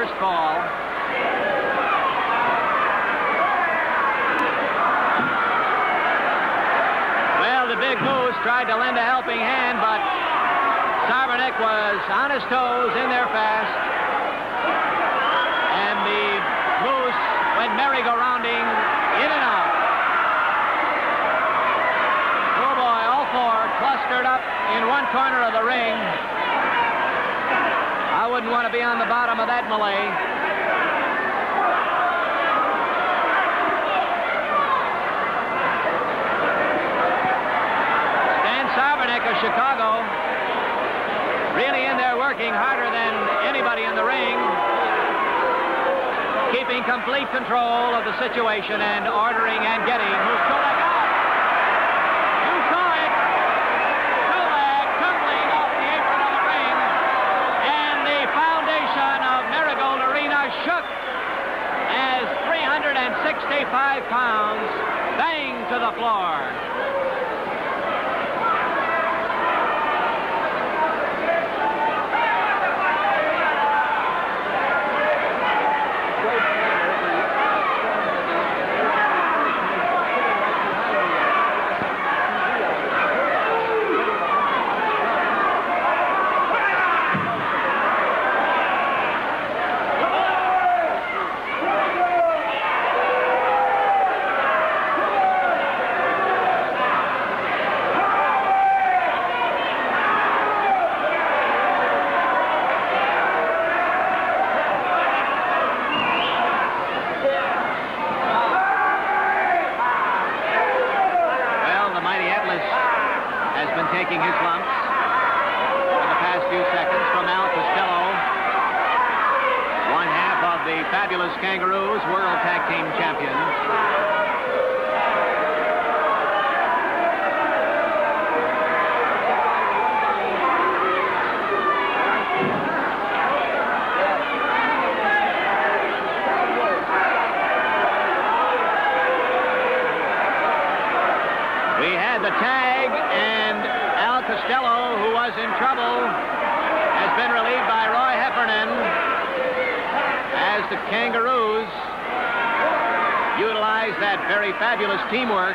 first fall. Well, the Big Moose tried to lend a helping hand, but Sarvanek was on his toes, in there fast. And the Moose went merry-go-rounding in and out. Oh, boy, all four clustered up in one corner of the ring. I wouldn't want to be on the bottom of that melee. Stan Sarvanek of Chicago really in there working harder than anybody in the ring, keeping complete control of the situation and ordering and getting Moose Cholak out. You saw it. Cholak tumbling off the apron of the ring, and the foundation of Marigold Arena shook as 365 pounds banged to the floor. Taking his lumps in the past few seconds from Al Costello, one half of the fabulous Kangaroos, World Tag Team Champions. We had the tag, and Al Costello, who was in trouble, has been relieved by Roy Heffernan as the Kangaroos utilize that very fabulous teamwork.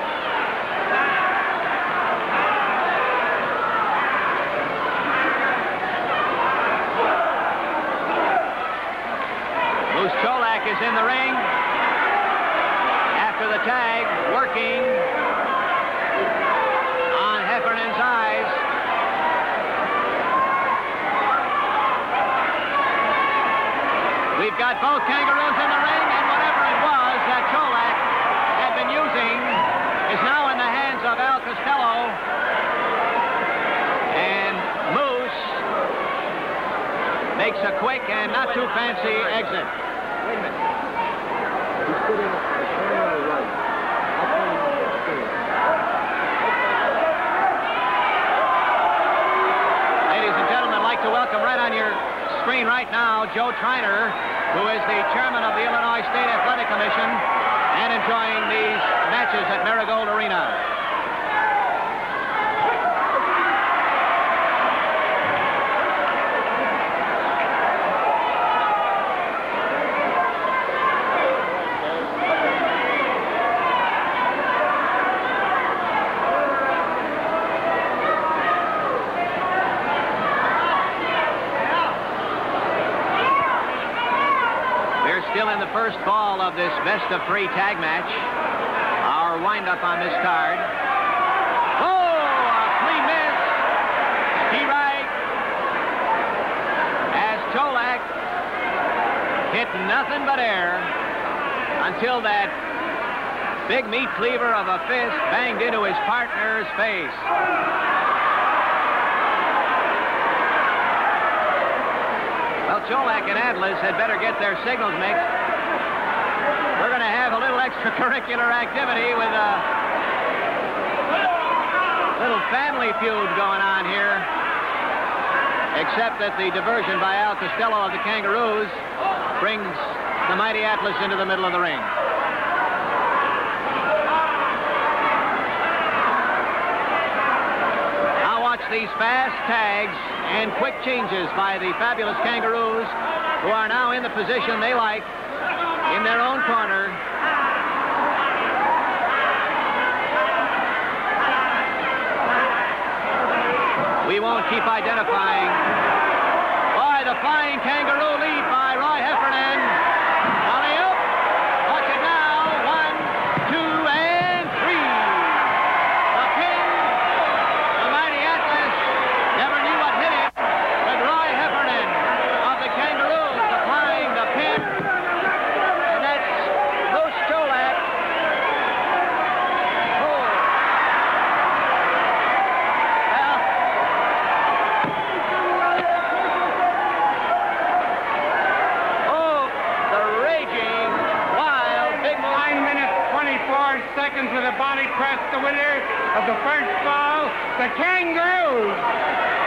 Moose Cholak is in the ring after the tag, working on Heffernan's eyes. We've got both Kangaroos in the ring, and whatever it was that Cholak had been using is now in the hands of Al Costello. And Moose makes a quick and not too fancy exit. Wait a minute. He's sitting at the corner on the right. I'll tell you what to do. Ladies and gentlemen, I'd like to welcome right on your screen right now Joe Trainer, who is the chairman of the Illinois State Athletic Commission and enjoying these matches at Marigold Arena. Still in the first ball of this best-of-3 tag match. Our wind-up on this card. Oh, a clean miss. Key right. As Cholak hit nothing but air until that big meat cleaver of a fist banged into his partner's face. Well, Cholak and Atlas had better get their signals mixed. We're going to have a little extracurricular activity with a little family feud going on here. Except that the diversion by Al Costello of the Kangaroos brings the mighty Atlas into the middle of the ring. Now watch these fast tags and quick changes by the fabulous Kangaroos who are now in the position they like in their own corner. We won't keep identifying. Boy, the flying kangaroo lead by Roy Heffernan. Alley-oop. Watch it now. 1, 2, and 3. The pin. The mighty Atlas never knew what hit him. But Roy Heffernan of the Kangaroos applying the pin. And that's Bruce Cholak. Seconds with a body press, the winner of the first ball, the Kangaroos.